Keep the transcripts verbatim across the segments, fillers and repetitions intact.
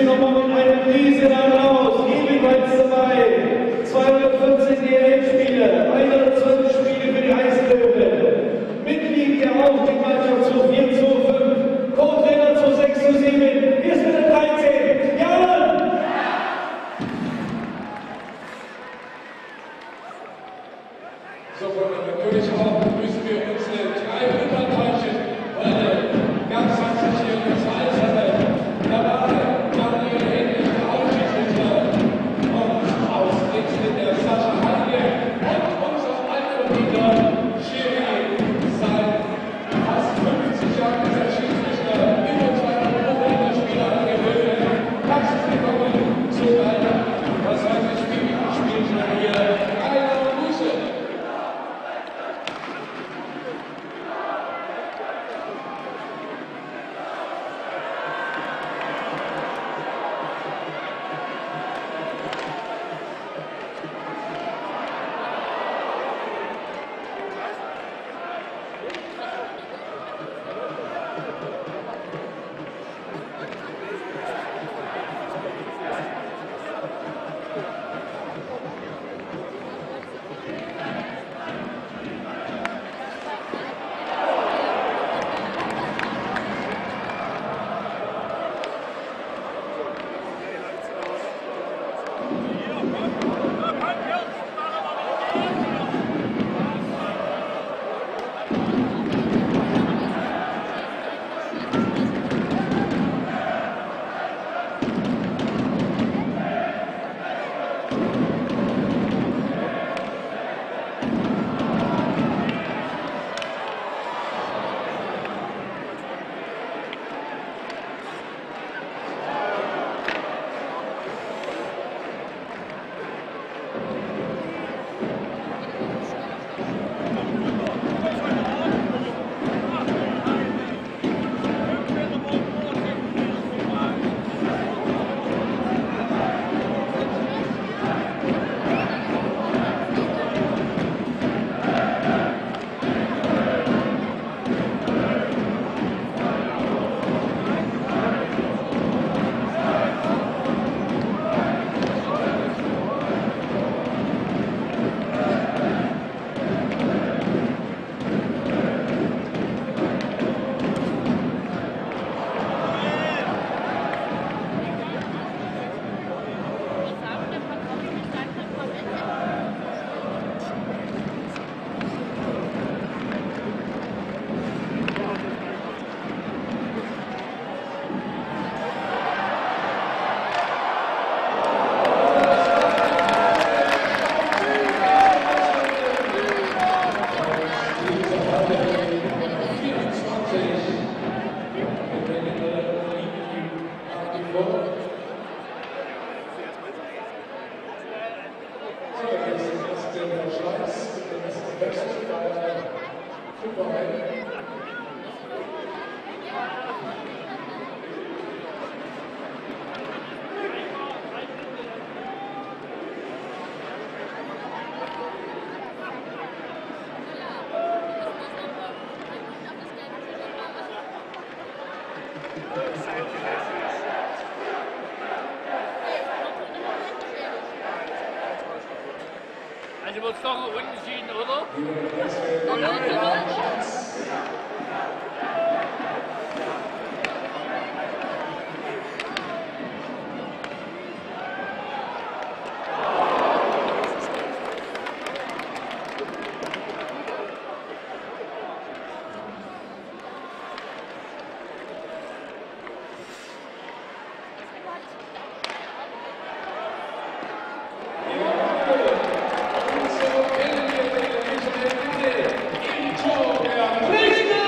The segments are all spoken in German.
nochmal mit einem riesen Applaus. Ebenfalls dabei zweihundertfünfzehn D L F-Spiele, hundertzwölf Spiele für die Eislöwen. Mitglied der Aufstiegsmannschaft zu vier zu fünf, Co-Trainer zu sechs zu sieben. Hier ist mit der dreizehn. Jawohl! So, natürlich auch müssen wir unsere drei Unterteichen heute ganz herzlich hier ins Eiserne dabei Daniel Hennig, der Aufstiegsrichter, und aus Dresden der Sascha Heinje und unser altverdienter Schiri seit fast fünfzig Jahren ist er Schiedsrichter, über zweihundert Länderspiele angewöhnt. Herzlich willkommen zu einem, was heißt ich, Spielchen hier, Rainer Grüße. Also wird es doch unentschieden, oder? Richter!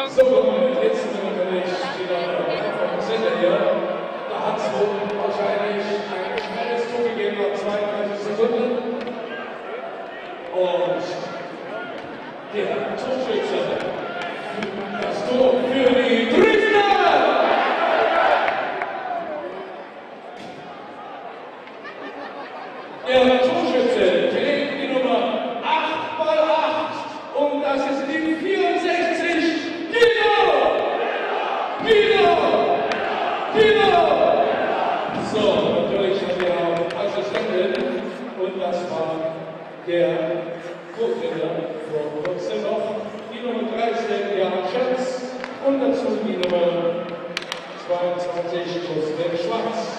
Achtung! So, jetzt sind wir natürlich wieder vom Sender hier. Da hat es wohl wahrscheinlich ein schnelles Tor gegeben nach zweiunddreißig Sekunden. Und der Torschütze, das Tor für die Dresdner! Der Torschütze trägt die Nummer acht mal acht und das ist die vierundsechzig. Guido! Guido! Guido! So, natürlich haben wir auch Assistenten und das war der Vorgänger von kurzem noch, die Nummer dreizehn, Jan Schatz und dazu die Nummer zweiundzwanzig, Thorsten Schwarz.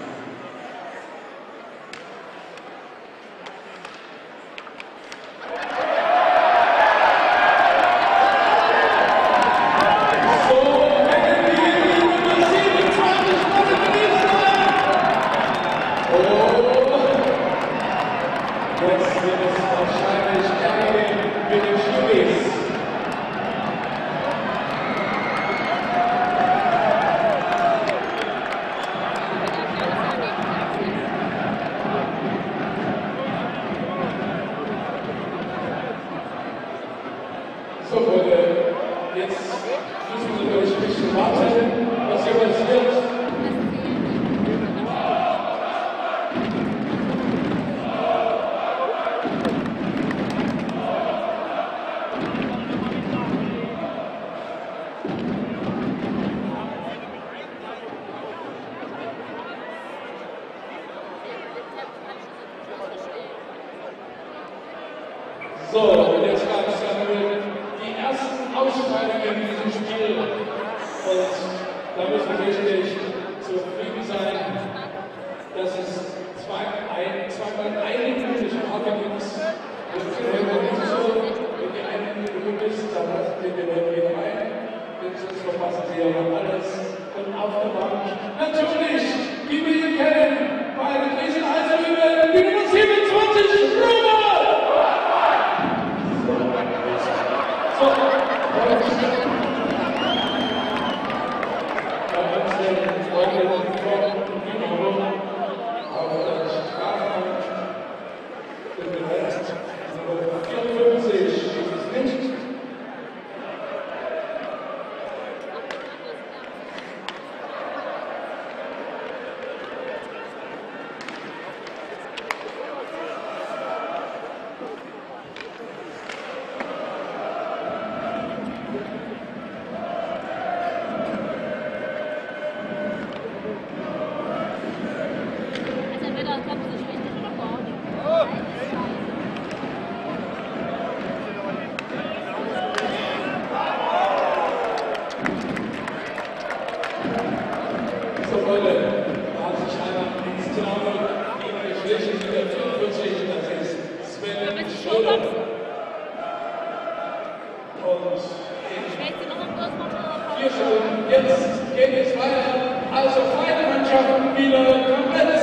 So Leute, jetzt müssen wir natürlich ein bisschen warten, was hier passiert. So, und jetzt gab es dann die ersten Ausschreitungen in diesem Spiel. Und da müssen wir wirklich zufrieden sein, dass es zwei, ein, zweimal eine Minute Strafe gibt. Das ist nicht so, wenn die eine Minute gut ist, dann lassen wir den wieder rein. Denn sonst verpassen sie ja noch alles. Und auf der Bank natürlich, wie wir ihn kennen, bei der Dresden Eisenhütte, die Nummer siebenundzwanzig, Römer! So, da uns den Freunde von Dynamo auf der Strafbank gewählt. vierundfünfzig ist es nicht. So Leute, da hat sich einer ins Tor gegen die Schwäche mit der vierundvierzig, das ist Sven Schröder. Und vier Stunden, jetzt geht es weiter, also beide Mannschaften wieder komplett.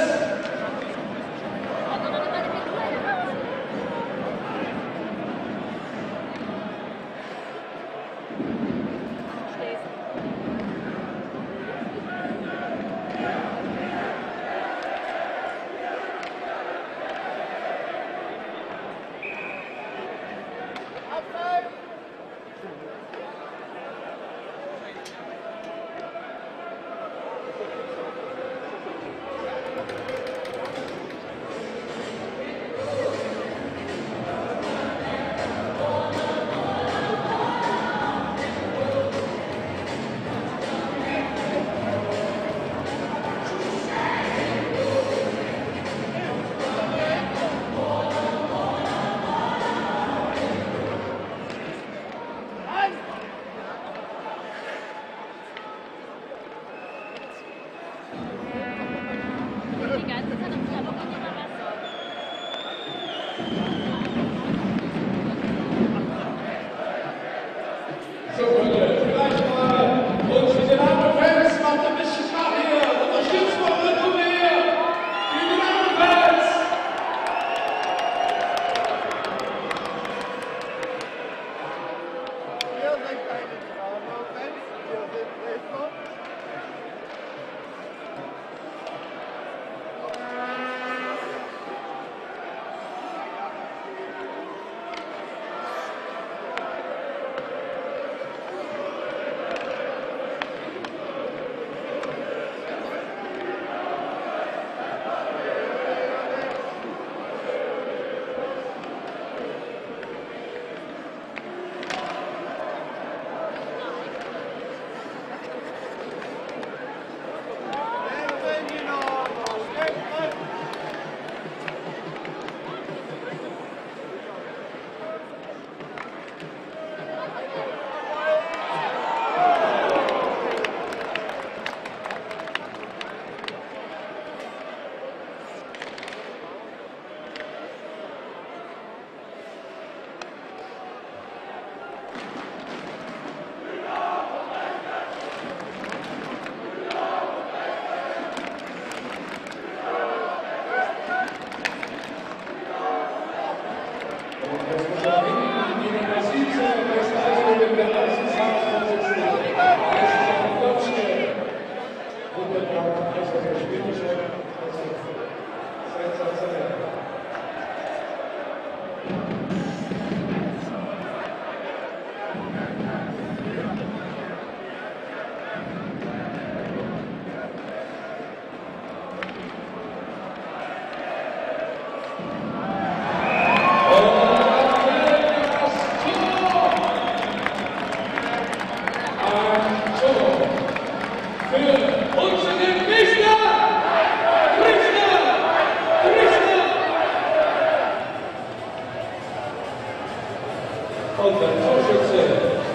Und der Torschütze,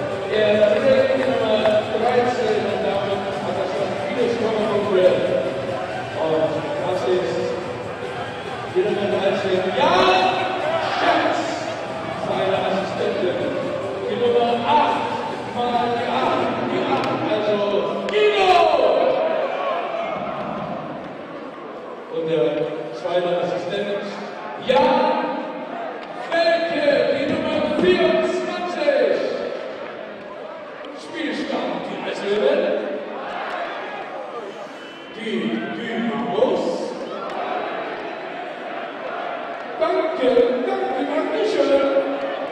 der Training Nummer dreizehn, und damit hat er schon vieles konkurriert. Und das ist die Nummer dreizehn, Jan Schatz, seine Assistentin. Die Nummer acht, mal die acht, die acht, also Guido! Und der zweite Assistent, Jan Welke, die Nummer vierundzwanzig. Spielstand, die Eislöwen. Die Dynamos. Danke, danke, danke schön.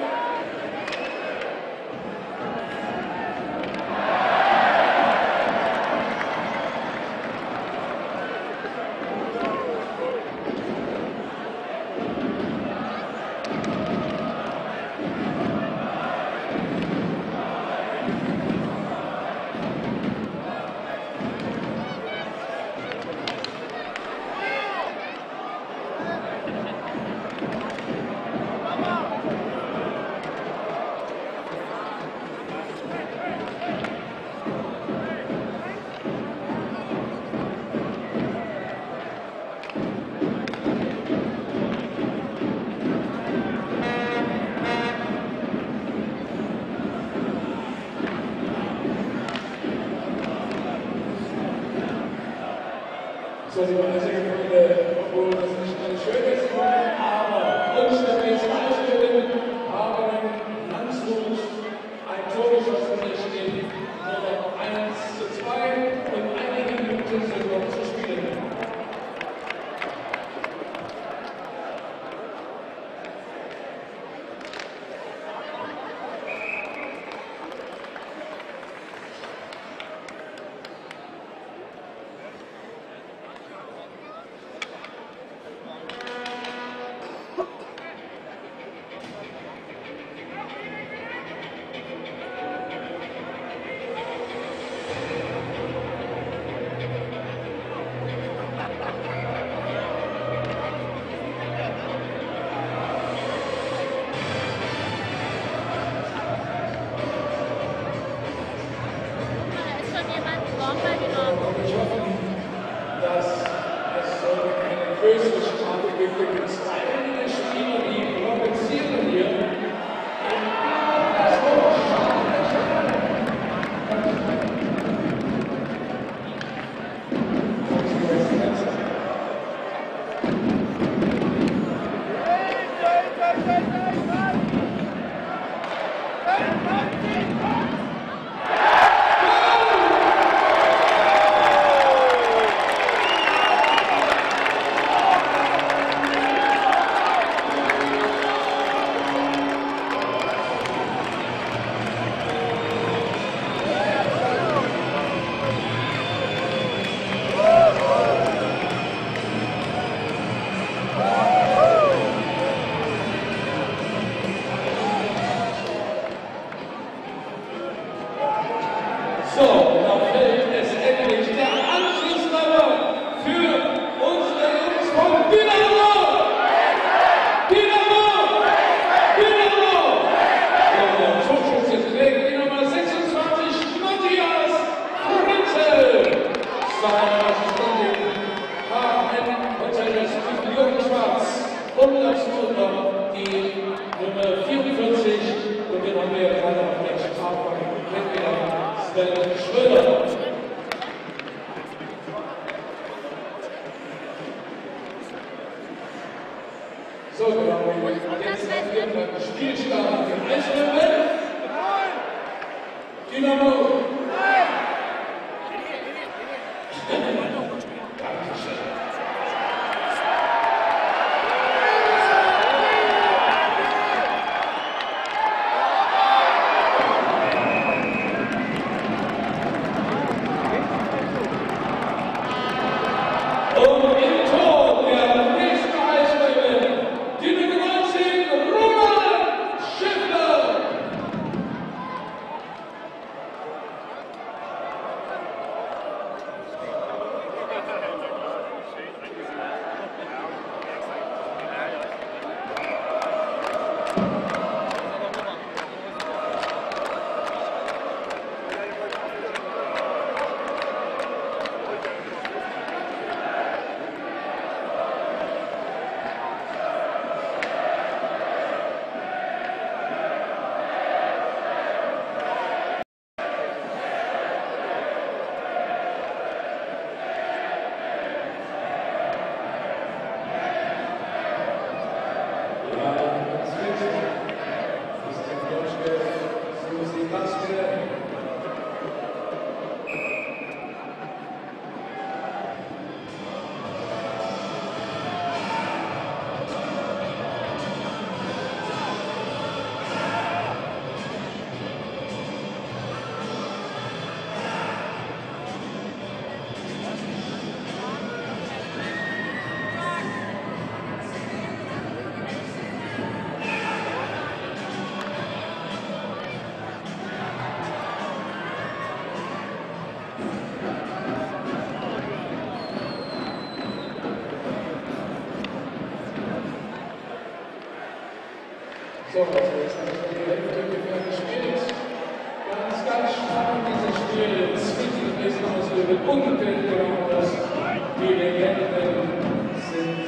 So, Sie meine sehr geehrten Freunde, obwohl das nicht ein schönes Moment, aber unschwer Eislöwen haben in Landshut ein Tor geschossen, es steht nur noch eins zu zwei und einige Minuten sind noch zu spielen. Ich hoffe, dass es so eine größere Strafe gibt. Es gibt einige Spieler, die provozieren hier. zweiunddreißig Stunden, H N Hotel Jürgen Schwarz und dazu noch die Nummer vierundvierzig und den haben wir gerade auf der Strafbank kennengelernt, Sven Schröder. So, genau, jetzt haben wir den Spielstand im Einzelnen. Dynamo. So, also jetzt habe ich die Hälfte ungefähr gespielt. Ganz, ganz spannend dieses Spiel. Es sieht ein bisschen aus wie mit ungefähr genau das. Die Legenden sind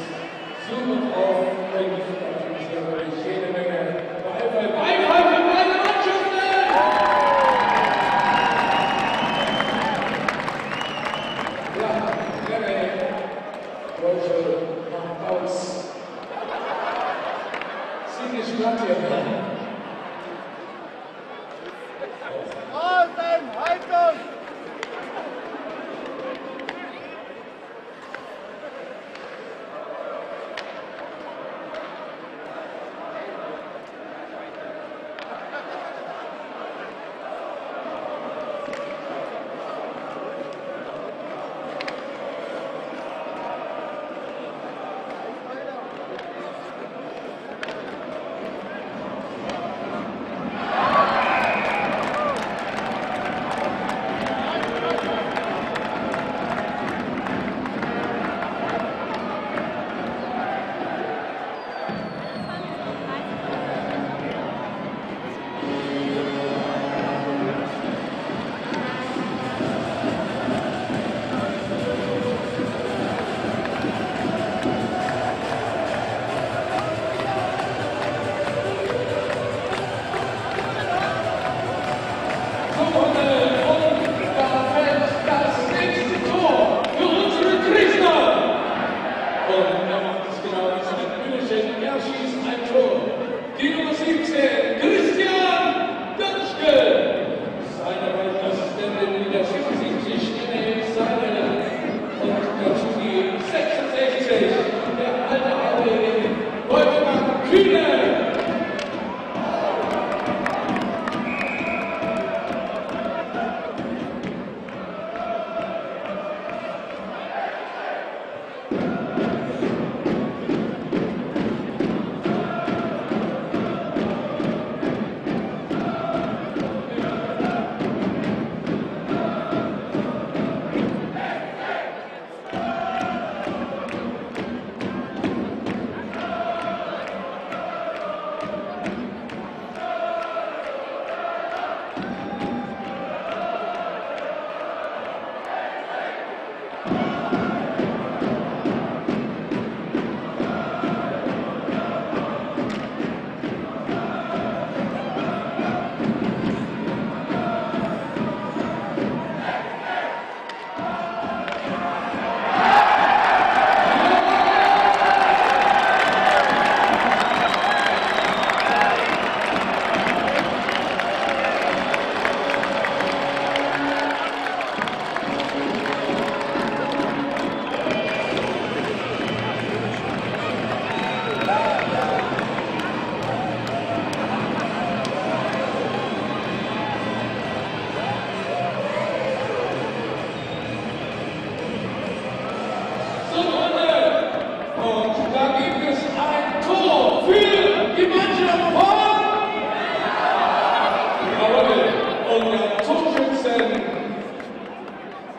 super drauf und natürlich jede Menge Beifall. Beifall für beide Mannschaften! Ja, Remme, Deutsche macht aus. Glatt hier. Draußen, Haltung!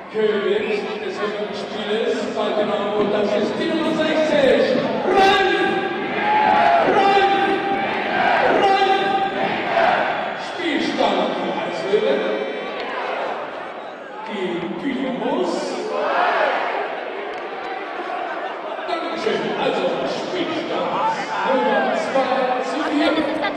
König des Spiels bei Dynamo, das ist die Nummer sechzig, Ralf! Ralf! Ralf! Spielstand für Eishöhle. Die Dynamos. Dankeschön, also Spielstand Nummer zwei zu vier.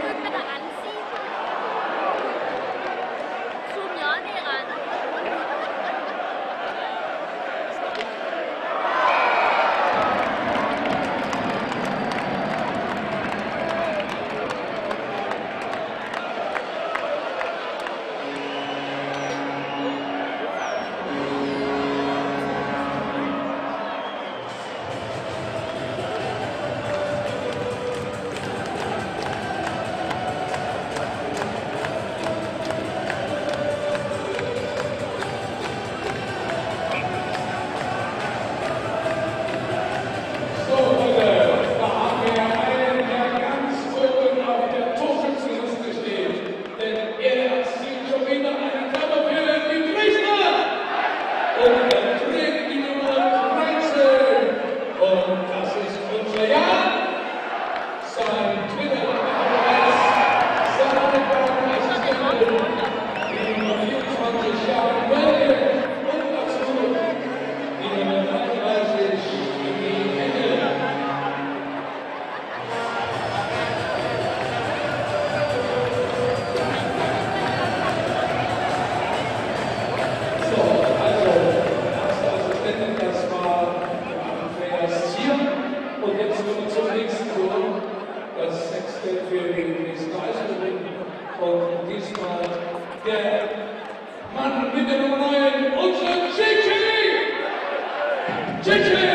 Und diesmal der Mann mit der Nummer neun, unser Chichi! Chichi!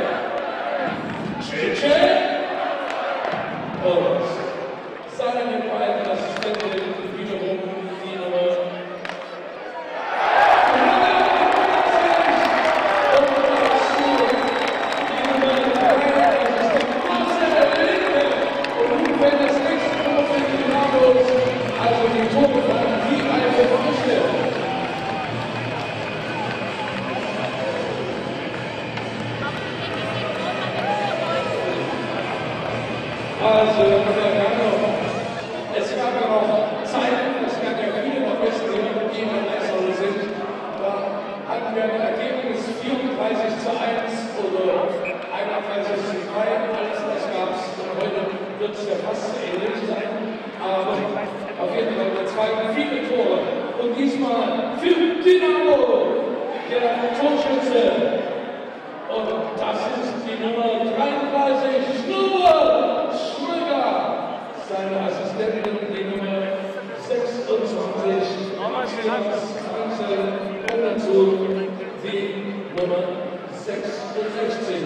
Chichi! Und seine beiden Assistenten wiederum die Nummer Also, es gab ja noch Zeiten, es gab ja viele noch Besten, die noch mit jemand Eishöhle sind. Da hatten wir ein Ergebnis vierunddreißig zu eins oder einunddreißig zu drei, alles das gab es. Heute wird es ja fast ähnlich sein. Aber auf jeden Fall der zweite viele Tore. Und diesmal für Dynamo, der Torschütze. Und das ist die Nummer dreiunddreißig, Schnurr Schröder. Seine Assistentin, die Nummer sechsundzwanzig, Matthias Franzel. Und dazu die Nummer sechsundsechzig.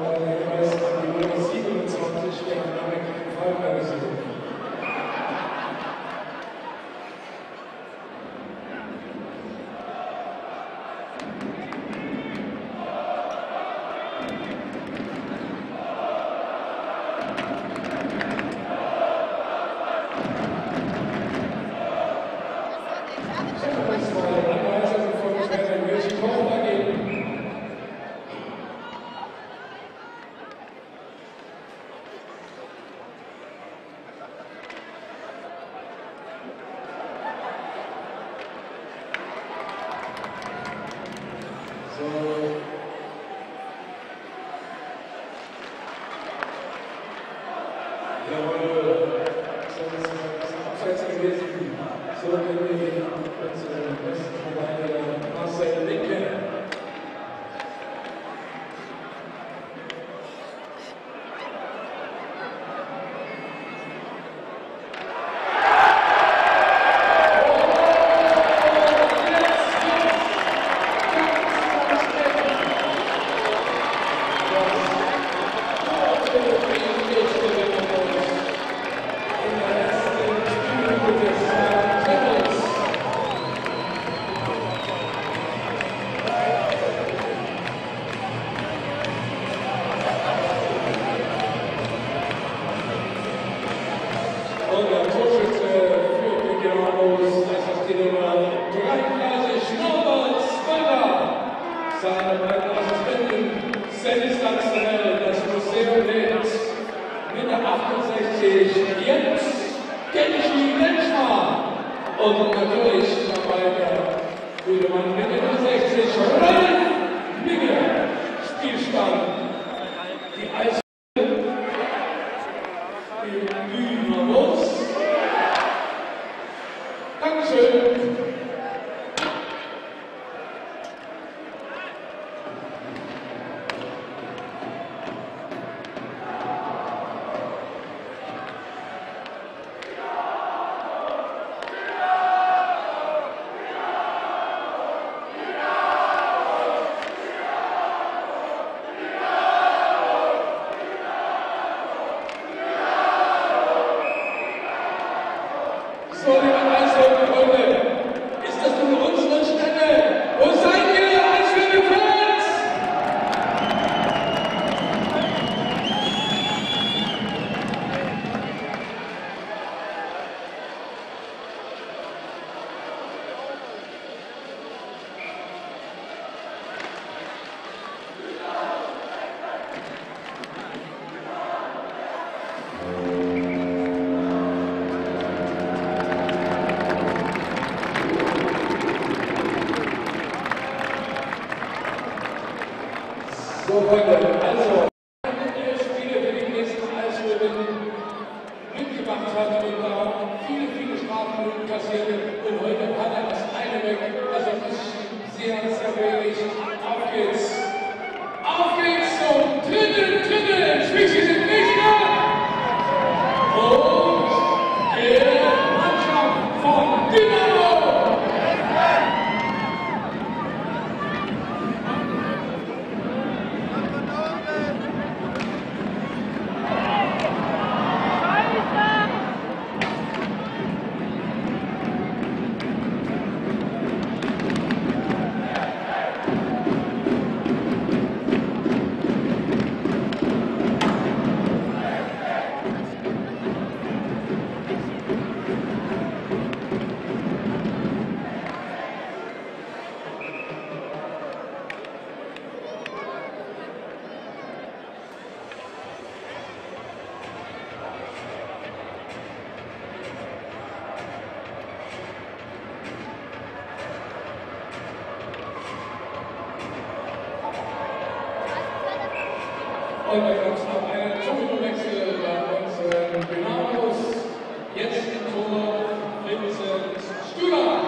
Und da gab es noch einen Tuchwechsel bei unseren Dynamos. Jetzt im Tor Vincent Stühler.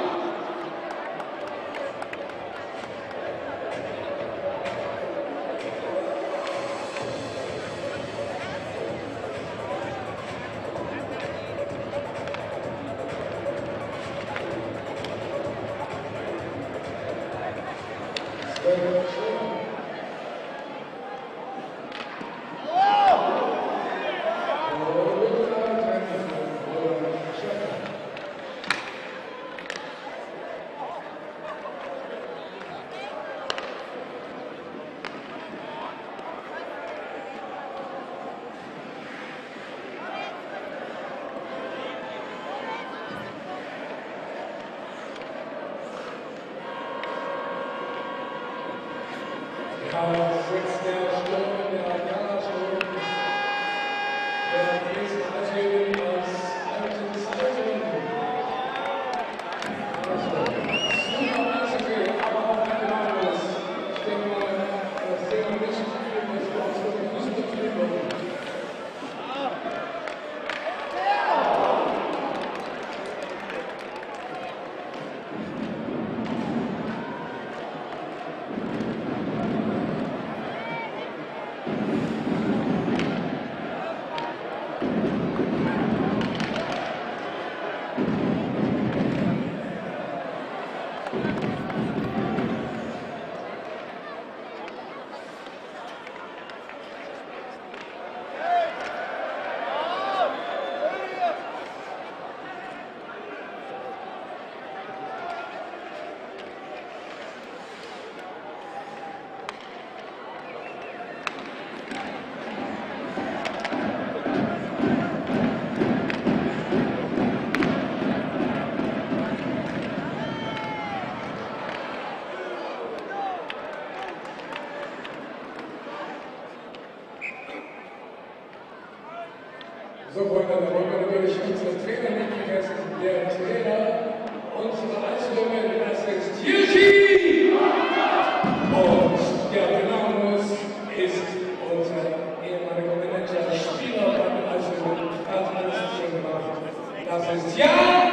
So, Freunde, da wollen wir natürlich unsere Trainer nicht vergessen. Der Trainer unserer Eisbären, das ist Hirschi! Und der Benamus ist unser ehemaliger Manager, Spieler beim Eisbären, hat alles schon gemacht. Das ist Jan!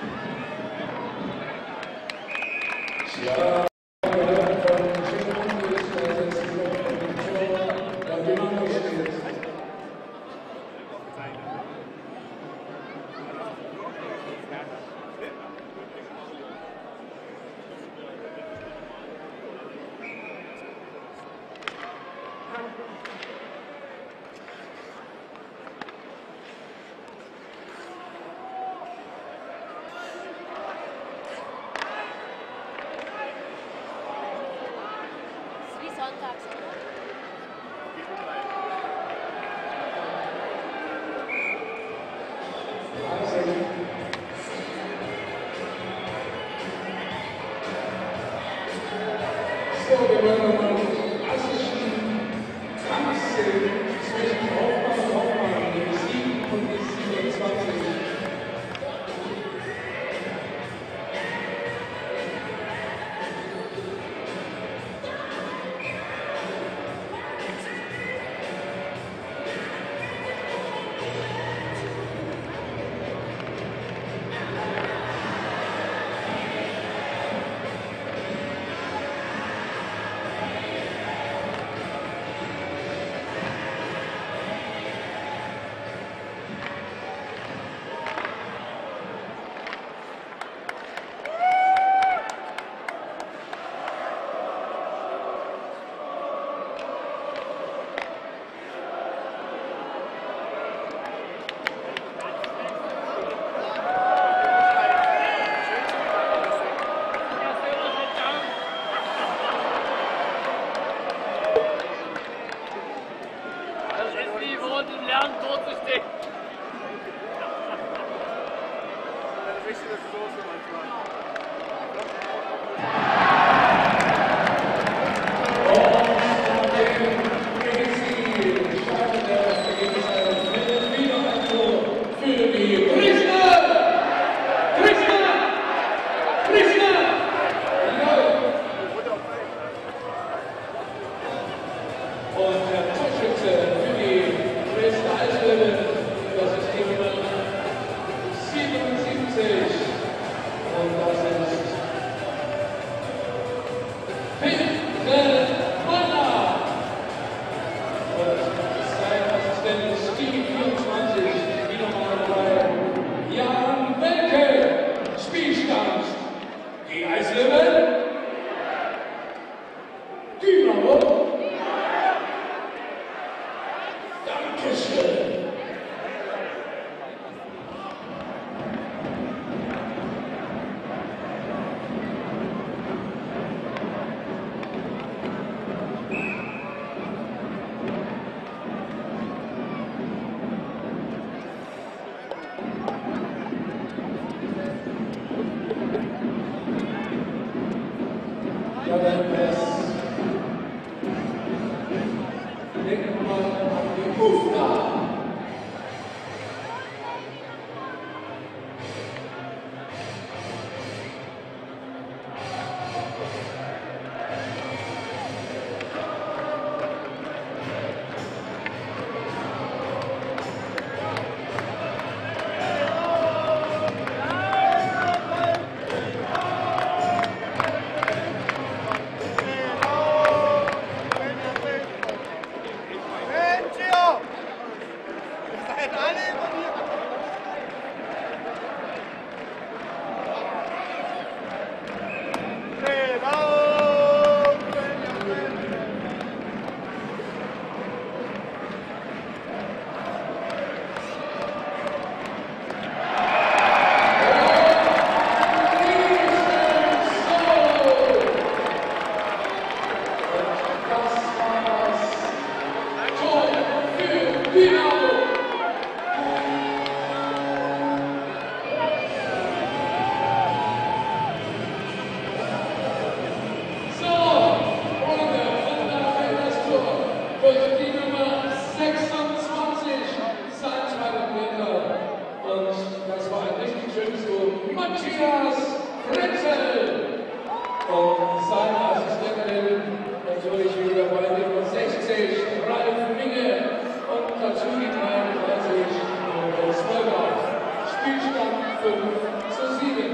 Ja, von Schiffung ist der letzte Tor, der Dynamo steht. Sonntags, oder? So, wir wollen nochmal einen klassischen Kampf sehen zwischen Hoffmann und Hoffmann, die sieben und die siebenundzwanzig. Matthias Fritzel und seine Assistentin natürlich wieder bei Nummer sechzig, Ralf Minge und dazu die dreiunddreißig, Moritz Wolbach. Spielstand fünf zu sieben.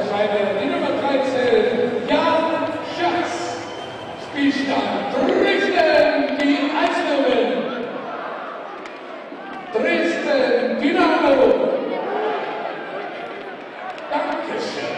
der Scheibe. Die Nummer dreizehn, Jan Schatz. Spielstand Dresden gegen Eislöwen. Dresden Dynamo. Dankeschön.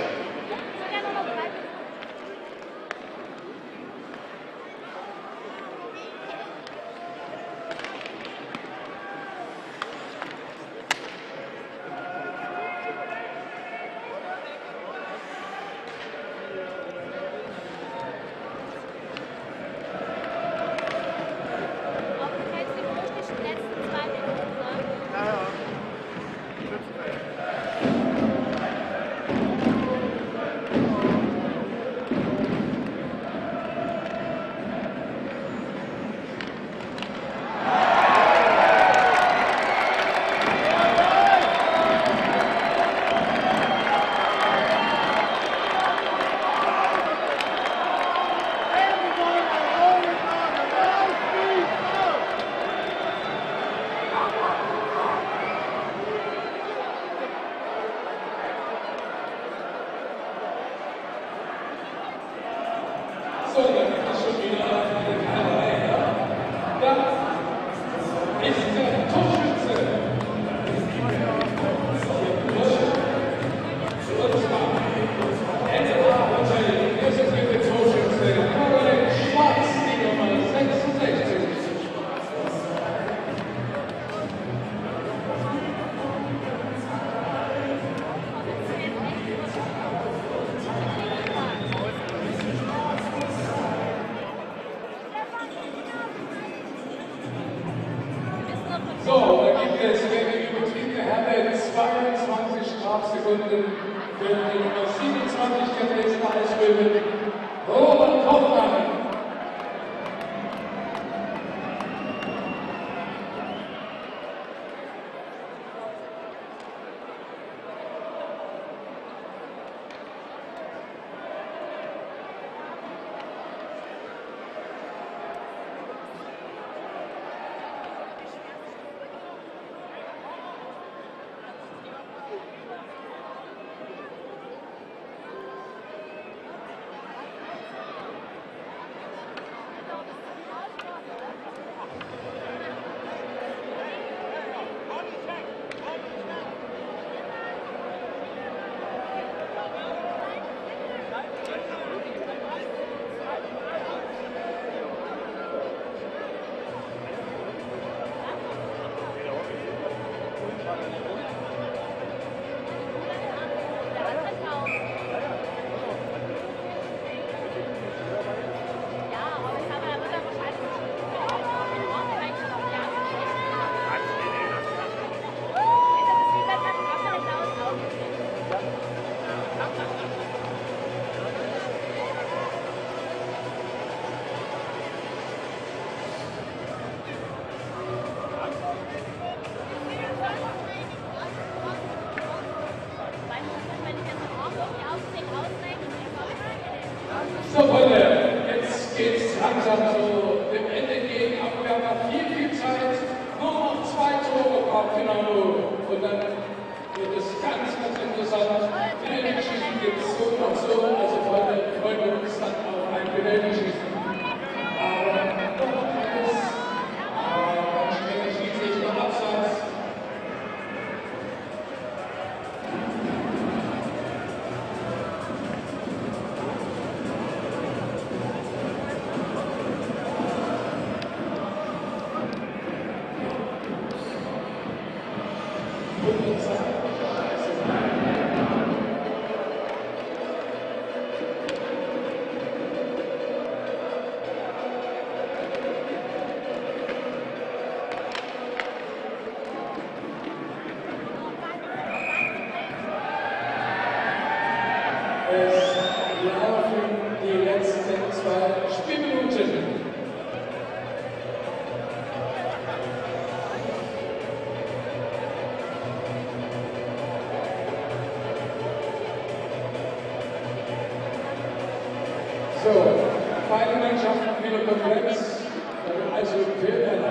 So, dann ist schon wieder eine Reihe. Da ist der Torschütze. Und zwar N A Hotel, das ist der Torschütze, Caroline Schwarz, die Nummer sechsundsechzig. So, da gibt es wegen übertriebene Herde zweiundzwanzig Strafsekunden für die Nummer siebenundzwanzig der Dresdner Eislöwen, Robert Hoffmann. So, Freunde, jetzt geht es langsam zu dem Ende entgegen, aber wir haben noch viel, viel Zeit. Nur noch zwei Tore braucht Dynamo und dann wird es ganz, ganz interessant. In den Geschichten gibt es so und so, also Freunde, wir freuen uns dann auf ein Penalty-Schießen. Aber noch eines, aber ganz schnell Schiedsrichter Absatz. Es laufen die letzten zwei Spielminuten. So, beide Mannschaften wieder Konkurrenz, also Fehler.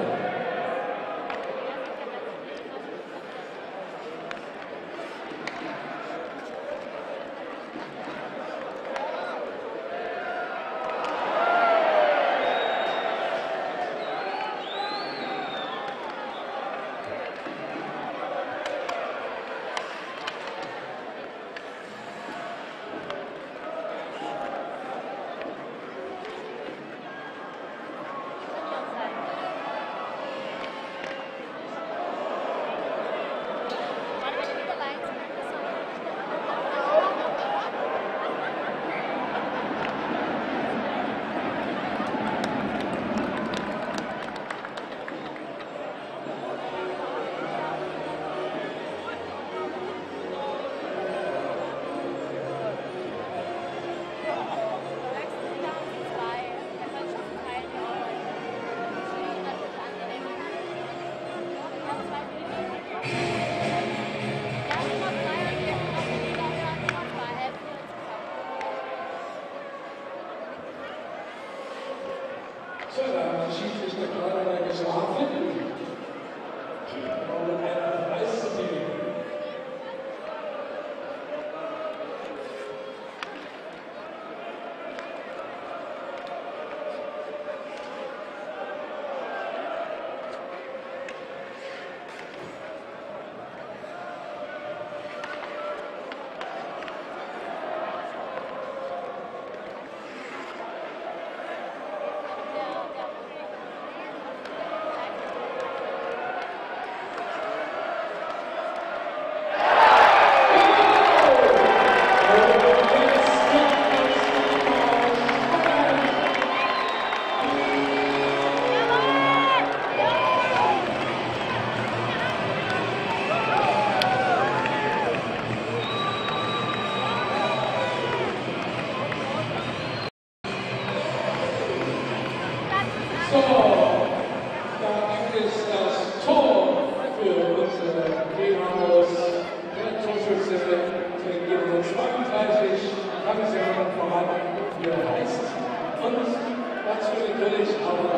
natürlich, aber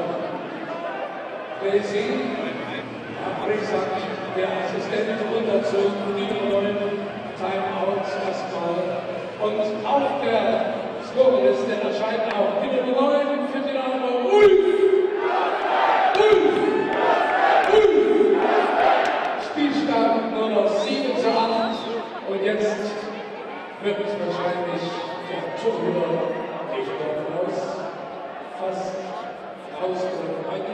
Racing, aber ich sag, der Assistent runterzogen, die neuen Timeouts erstmal. Und auf der Scorerliste erscheint auch die Nummer neun für den Name Ulf. Ulf! Ulf! Spielstand nur noch sieben zu acht. Und jetzt wird es wahrscheinlich der Torhüter, ich gehe davon aus, fast ausgerückt.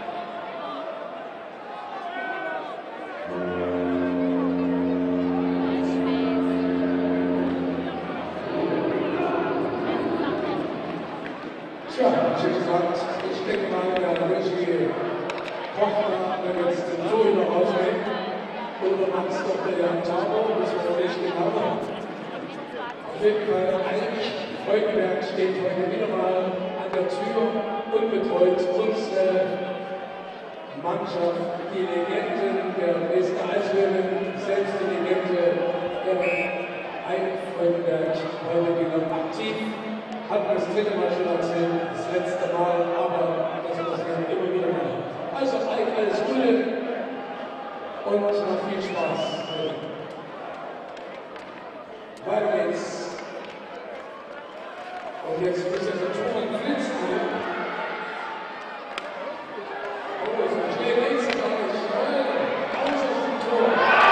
Tja, wie gesagt, ich denke mal, der Regie Kochner wird jetzt den Torhüter rausnehmen. Oder macht es doch der Jan Tauber, das ist nicht genau. Auf jeden Fall, eigentlich, Freudenberg steht heute wieder mal an der Tür und betreut unsere Mannschaft, die Legenden der Dresdner Eislöwen, selbst die Legende der Ein Freudenberg, heute wieder aktiv. Hat mir das dritte Mal schon erzählt, das letzte Mal, aber das passiert immer wieder mal. Also, alles Gute und noch viel Spaß. Weiter geht's. Und jetzt ist der Tor von Fritz. Oh, so schnell geht's gar nicht. Aus auf dem Tor.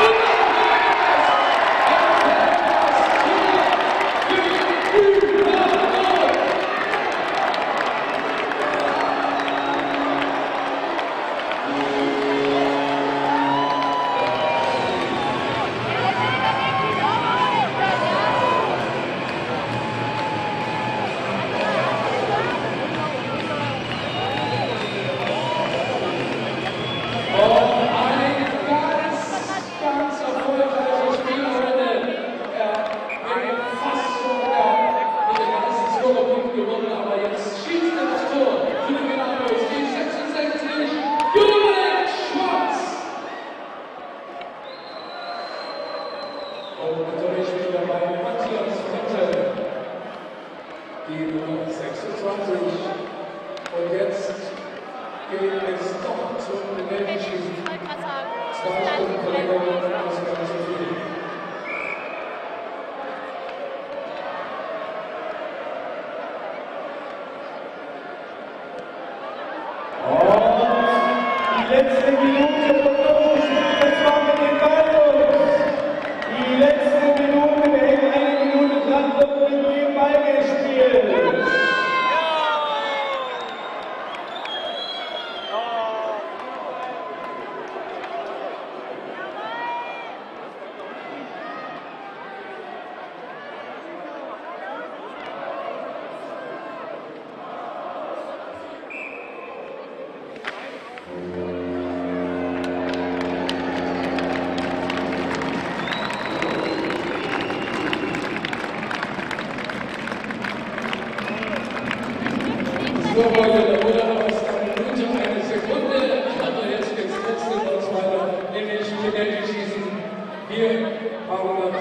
So, Leute, da wurde aus einer Minute eine Sekunde. Aber jetzt geht es trotzdem was weiter, nämlich mit dem Schießen. Hier haben wir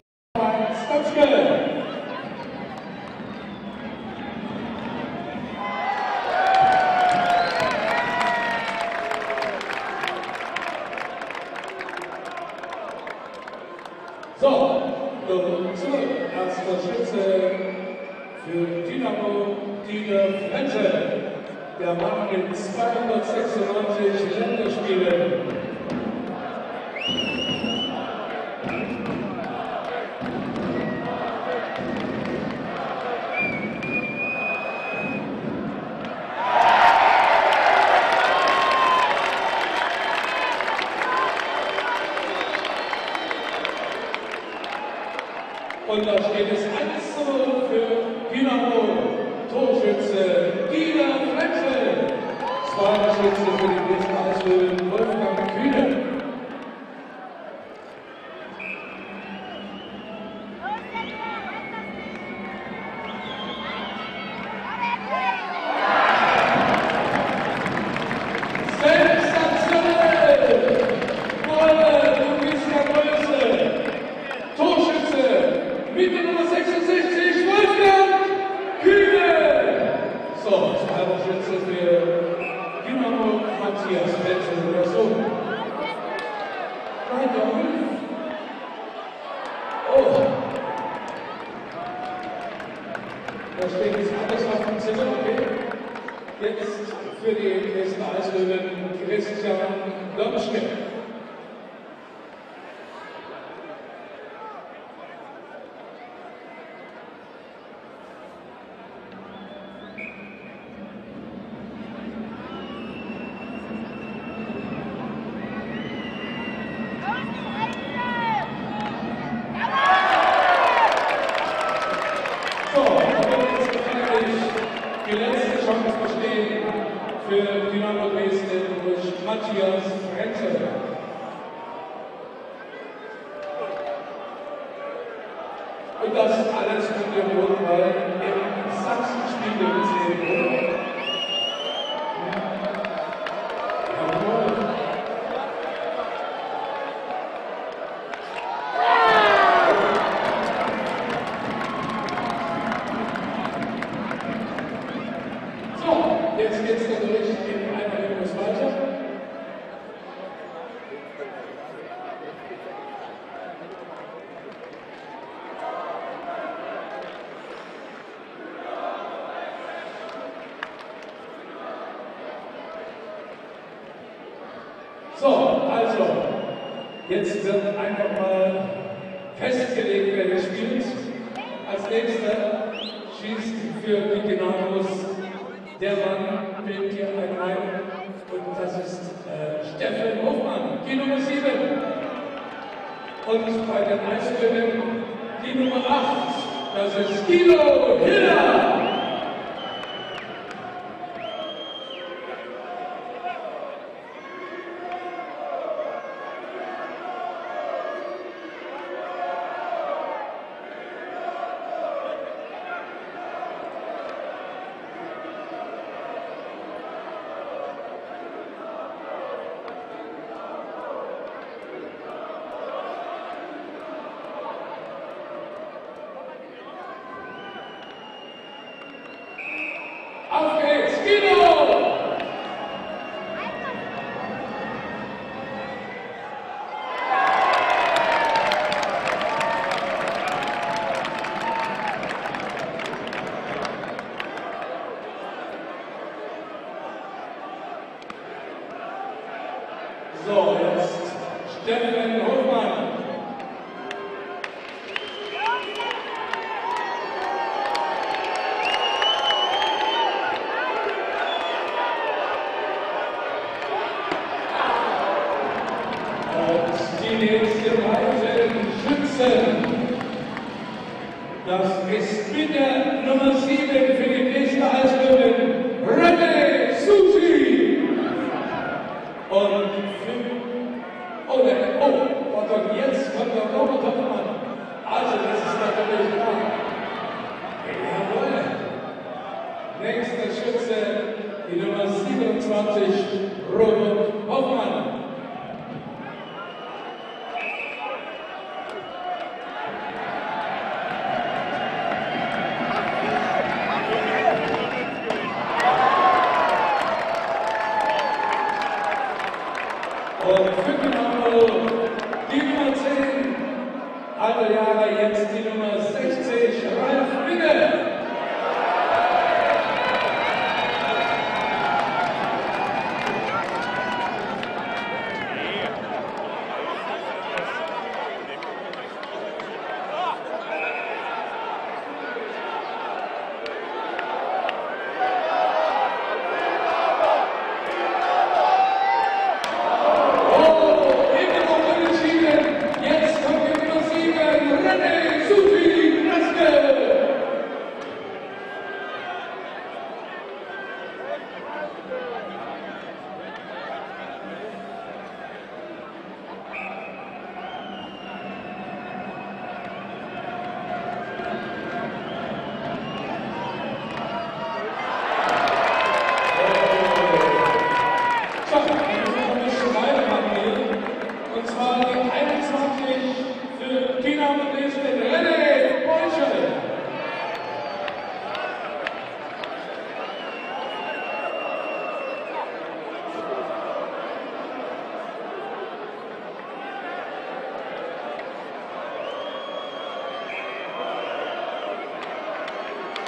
Stopske. So, nun zurück. Erster Schütze für Dynamo Dieter Frenzel. Der Mann mit zweihundertsechsundneunzig Länderspielen. Und da steht es eins zu null für Dynamo. Torschütze Dieter Frenzel. Zweiter Schütze für die Dresdner Eislöwen Wolfgang Kühne. Sensationell! Wolle, du bist der Größte. Torschütze mit der Nummer sechsundsechzig, Wolfgang Kühne. So, zweiter Schütze für Da steht jetzt alles auf dem Zimmer, okay? Jetzt für die nächsten Eislöwen Christian Domschmidt. Die letzte Chance bestehen für Dynamo Dresden durch Matthias Frenzel. Und das alles mit dem Rotball im Sachsenspiel gezählt wurde. Jetzt geht es natürlich in einer Minute weiter. So, also, jetzt wird einfach mal festgelegt, wer hier spielt. Als nächster schießt für die Dynamos der Mann bildet hier ein Reihe und das ist äh, Steffen Hofmann, die Nummer sieben. Und bei den Eislöwen die Nummer acht, das ist Guido Hiller. Auf geht's, Guido! So, jetzt Steffen Hofmann. Die nächste Reihe Schützen. Das ist mit der Nummer sieben für die nächste Eislöwen, René Susi. Und fünf. Oh, ne, oh, oh Gott, jetzt kommt der Robert Hoffmann. Also, das ist natürlich klar. Jawohl. Nächster Schütze, die Nummer siebenundzwanzig, Robert Hoffmann. Und für Dynamo die Nummer zehn, alle Jahre jetzt die Nummer sechzig, Ralf Winge. Jetzt kommt die Nummer sieben, René Susi.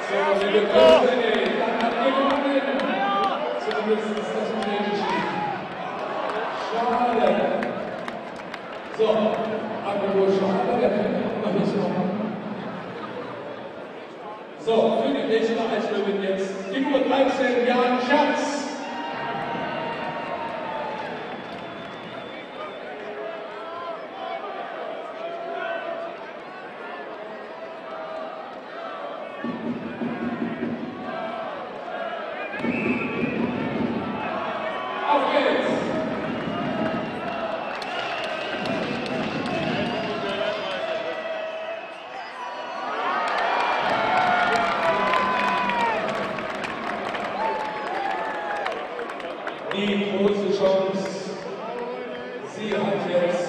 So, liebe Grüße, ey, dann habt ihr gewonnen. Zumindest ist das unentschieden. Schade. So, apropos schade, der kann noch was machen. So, für die nächste Eislöwen jetzt die Nummer dreizehn, Jan Schatz. Auf geht's! Die große Chance, sie hat jetzt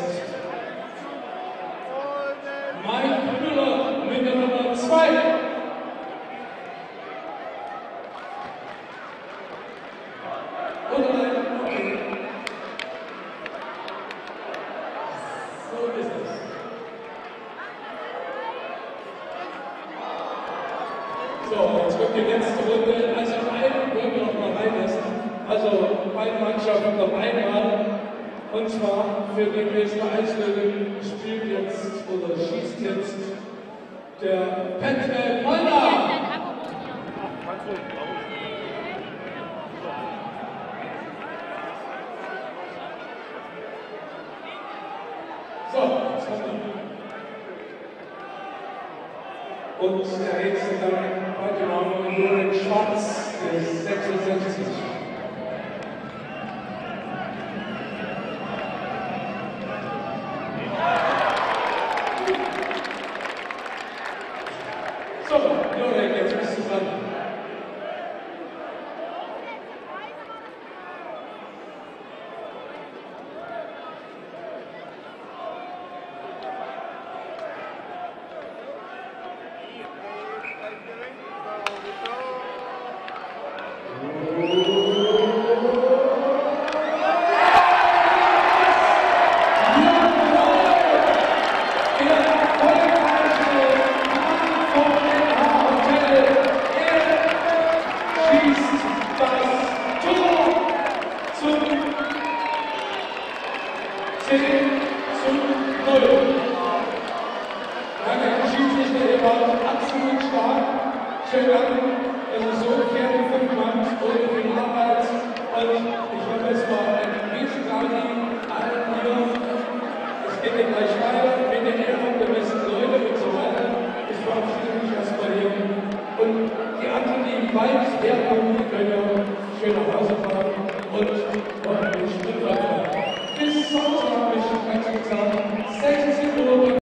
Mike Müller mit der Nummer zwei. Oder nein, okay. So ist es. So, jetzt kommt die letzte Runde. Also einen wollen wir noch mal reinlassen. Also beide Mannschaften noch einmal. Und zwar für die nächste Eislöwen spielt jetzt oder schießt jetzt der Patrick Molnar. So, jetzt haben wir. Und der nächste dann heute Name Jürgen Schwarz, der ist sechsundsechzig. So, Jürgen, jetzt bist du dran. zehn zu null. Danke, Herr Schiedsrichter, ihr wart absolut stark. Schönen Dank. Es ist so fair wie fünf Mann, ohne viel Arbeit. Und ich hoffe, es war ein Riesendank allen hier. Es geht ja gleich weiter mit den Ehrungen der besten Leute und so weiter. Ich verabschiede mich erstmal hier. Und die anderen, die weit herkommen, können ja schön nach Hause fahren und den Sprit weiter. Bis Sonntag, ich kann sagen, sechzehn Uhr.